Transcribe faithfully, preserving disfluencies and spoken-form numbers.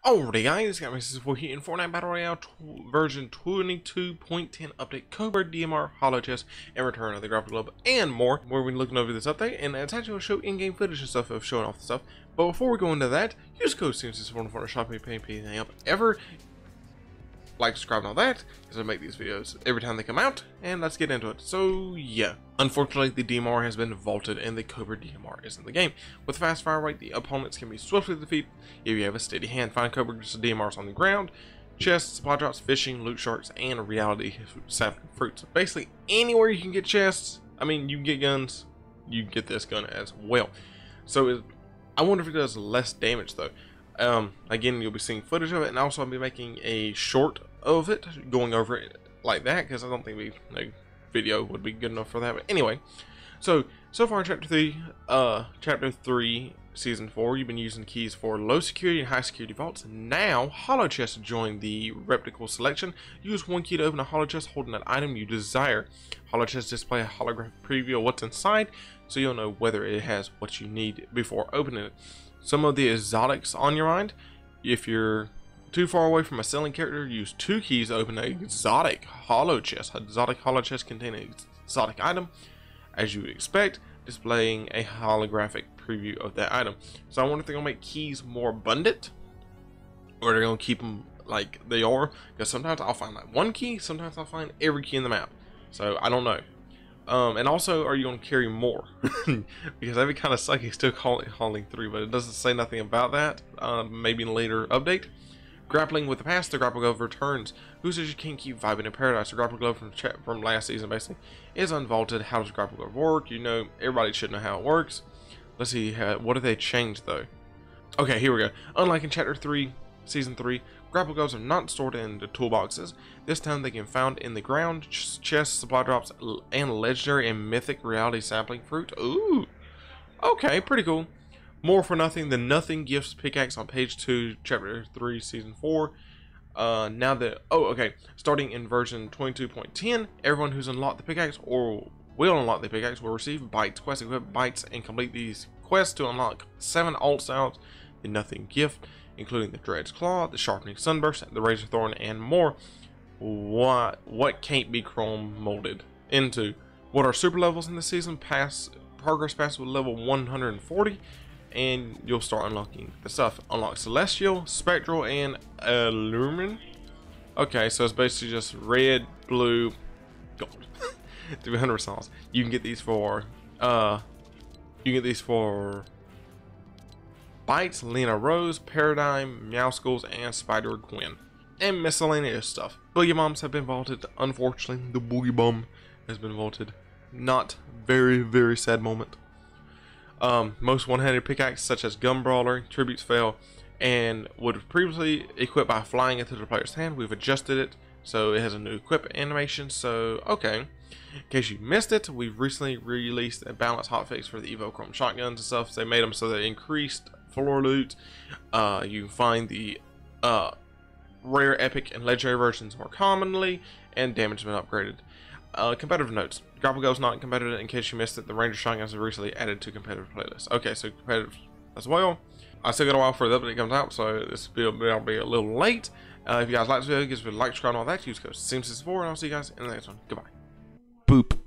Alrighty guys, got my for here in Fortnite Battle Royale version twenty-two point ten update, Cobra, D M R, Holo Chest, and Return of the Grapple Globe, and more. We're going to be looking over this update, and it's actually going to show in-game footage and stuff of showing off the stuff. But before we go into that, use code S I M S four for shopping, pay anything up ever. Like, subscribe, and all that, because I make these videos every time they come out, and let's get into it. So, yeah. Unfortunately, the D M R has been vaulted, and the Cobra D M R is in the game. With fast fire rate, the opponents can be swiftly defeated if you have a steady hand. Find Cobra D M Rs on the ground, chests, supply drops, fishing, loot sharks, and reality sapling fruits. So basically, anywhere you can get chests, I mean, you can get guns, you can get this gun as well. So, it, I wonder if it does less damage, though. Um, again, you'll be seeing footage of it, and also I'll be making a short of it, going over it like that, because I don't think we, a video would be good enough for that. But anyway, so so far in chapter three, uh, chapter three, season four, you've been using keys for low security and high security vaults. Now, Holo Chest join the replical selection. Use one key to open a Holo Chest holding an item you desire. Holo Chest display a holographic preview of what's inside, so you'll know whether it has what you need before opening it. Some of the exotics on your mind. If you're too far away from a selling character, use two keys to open an exotic Holo Chest. Exotic Holo Chest contain an exotic item, as you would expect, displaying a holographic preview of that item. So I wonder if they're gonna make keys more abundant, or they're gonna keep them like they are. Because sometimes I'll find like one key, sometimes I'll find every key in the map. So I don't know. Um, and also, are you going to carry more? Because that'd be kind of sucky still calling hauling three, but it doesn't say nothing about that. Um, maybe in a later update. Grappling with the past, the Grapple Glove returns. Who says you can't keep vibing in paradise? The Grapple Glove from from last season basically is unvaulted. How does Grapple Glove work? You know, everybody should know how it works. Let's see, how, what did they change though? Okay, here we go. Unlike in chapter three, season three, Grapple Gloves are not stored in the toolboxes. This time they can be found in the ground, ch chests, supply drops, and legendary and mythic reality sapling fruit. Ooh, okay, pretty cool. More for nothing than nothing gifts pickaxe on page two, chapter three, season four. Uh, now that, oh, okay, starting in version twenty-two point ten, everyone who's unlocked the pickaxe or will unlock the pickaxe will receive bites. Quest equip bites and complete these quests to unlock seven alt styles, the nothing gift, including the Dred's Claw, the Sharpening Sunburst, the Razor Thorn, and more. What what can't be chrome molded into? What are super levels in this season? Pass progress pass with level one hundred forty, and you'll start unlocking the stuff. Unlock Celestial, Spectral, and Illumin. Okay, so it's basically just red, blue, gold. three hundred songs. You can get these for uh, you can get these for Bites, Lena Rose, Paradigm, Meowskulls, and Spider Gwen, and miscellaneous stuff. Boogie Bombs have been vaulted. Unfortunately, the Boogie Bomb has been vaulted. Not very, very sad moment. Um, most one-handed pickaxes, such as Gun Brawler, Tributes fail, and would previously equip by flying into the player's hand. We've adjusted it so it has a new equip animation. So, okay. In case you missed it, we've recently released a balance hotfix for the Evo Chrome shotguns and stuff. So they made them so they increased floor loot. Uh, you can find the uh, rare, epic, and legendary versions more commonly, and damage has been upgraded. Uh, competitive notes. Grapple Glove's not competitive. In case you missed it, the Ranger shotguns are recently added to competitive playlists. Okay, so competitive as well. I still got a while for the update comes out, so this will be a little late. Uh, if you guys like this video, give us a like, subscribe, and all that. Use code S I M S four, and I'll see you guys in the next one. Goodbye. Boop.